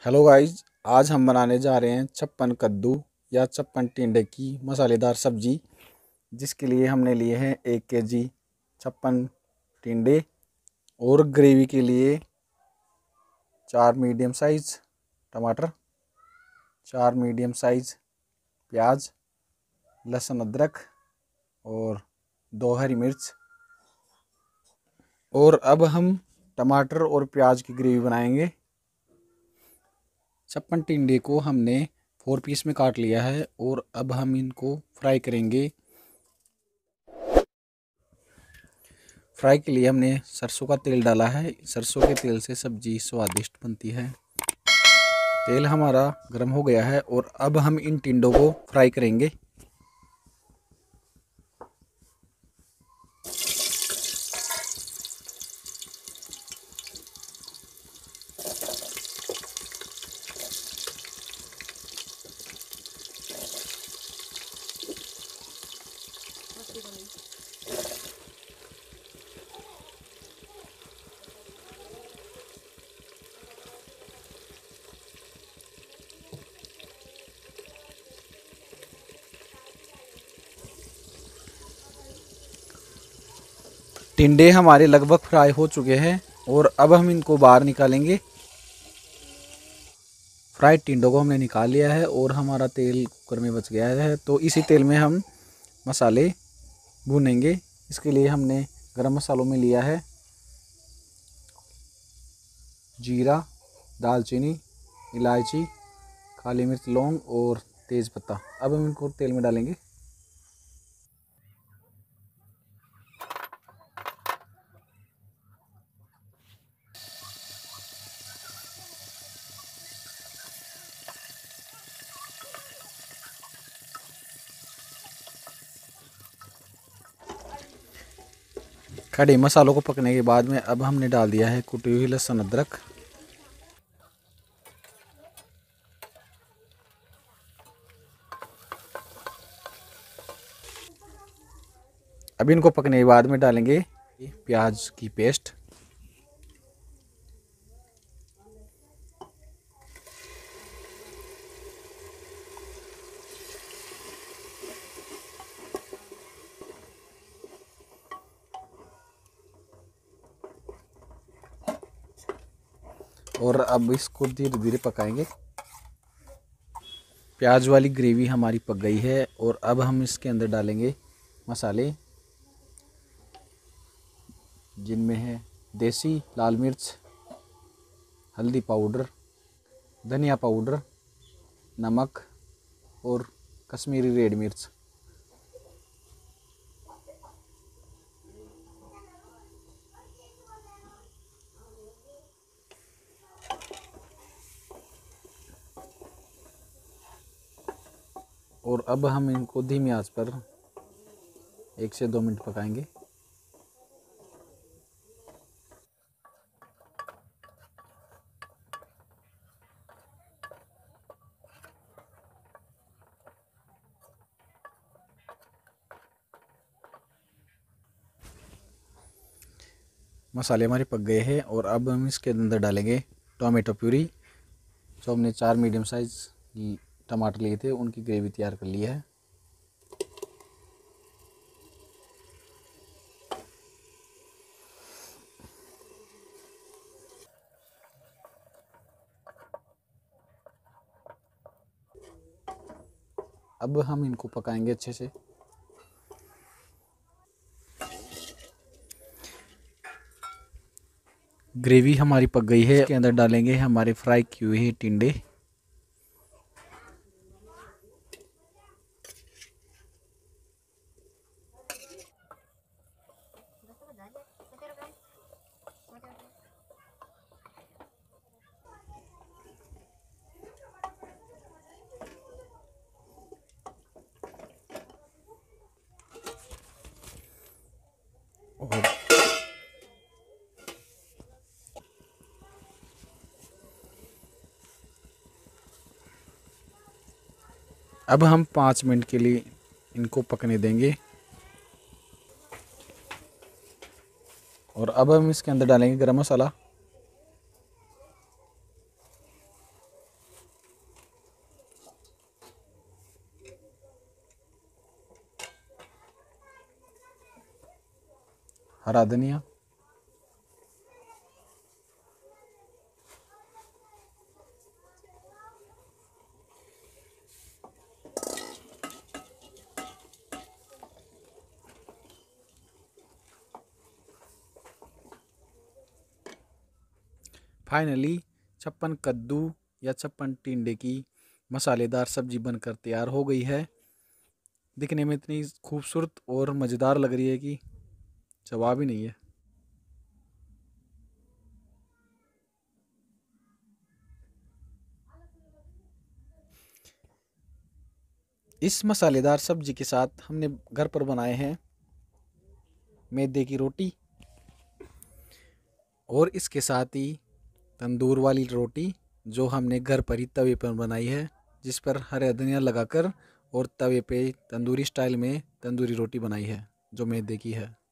Hello guys, आज हम बनाने जा रहे हैं छप्पन कद्दू या छप्पन टिंडे की मसालेदार सब्जी। जिसके लिए हमने लिए हैं 1 kg छप्पन टिंडे और ग्रेवी के लिए 4 मीडियम साइज टमाटर, 4 मीडियम साइज प्याज, लहसुन अदरक और 2 हरी मिर्च। और अब हम टमाटर और प्याज की ग्रेवी बनाएंगे। छप्पन टिंडे को हमने 4 पीस में काट लिया है और अब हम इनको फ्राई करेंगे। फ्राई के लिए हमने सरसों का तेल डाला है। सरसों के तेल से सब्जी स्वादिष्ट बनती है। तेल हमारा गर्म हो गया है और अब हम इन टिंडों को फ्राई करेंगे। टिंडे हमारे लगभग फ्राई हो चुके हैं और अब हम इनको बाहर निकालेंगे। फ्राइड टिंडों को हमने निकाल लिया है और हमारा तेल कुकर में बच गया है, तो इसी तेल में हम मसाले भूनेंगे। इसके लिए हमने गरम मसालों में लिया है जीरा, दालचीनी, इलायची, काली मिर्च, लौंग और तेज पत्ता। अब हम इनको तेल में डालेंगे। खड़े मसालों को पकने के बाद में अब हमने डाल दिया है कुटी हुई लहसुन अदरक। अब इनको पकने के बाद में डालेंगे प्याज की पेस्ट। और अब इसको धीरे धीरे पकाएंगे। प्याज वाली ग्रेवी हमारी पक गई है और अब हम इसके अंदर डालेंगे मसाले, जिनमें है देसी लाल मिर्च, हल्दी पाउडर, धनिया पाउडर, नमक और कश्मीरी रेड मिर्च। और अब हम इनको धीमी आंच पर 1 से 2 मिनट पकाएंगे। मसाले हमारे पक गए हैं और अब हम इसके अंदर डालेंगे टोमेटो प्यूरी। जो हमने 4 मीडियम साइज टमाटर लिए थे, उनकी ग्रेवी तैयार कर ली है। अब हम इनको पकाएंगे अच्छे से। ग्रेवी हमारी पक गई है। इसके अंदर डालेंगे हमारे फ्राई किए हुए टिंडे। और अब हम 5 मिनट के लिए इनको पकने देंगे। और अब हम इसके अंदर डालेंगे गरम मसाला, हरा धनिया, फाइनली छप्पन कद्दू या छप्पन टिंडे की मसालेदार सब्जी बनकर तैयार हो गई है। दिखने में इतनी खूबसूरत और मज़ेदार लग रही है कि जवाब ही नहीं है। इस मसालेदार सब्जी के साथ हमने घर पर बनाए हैं मैदे की रोटी, और इसके साथ ही तंदूर वाली रोटी जो हमने घर पर ही तवे पर बनाई है, जिस पर हरा धनिया लगाकर और तवे पे तंदूरी स्टाइल में तंदूरी रोटी बनाई है जो मैदे की है।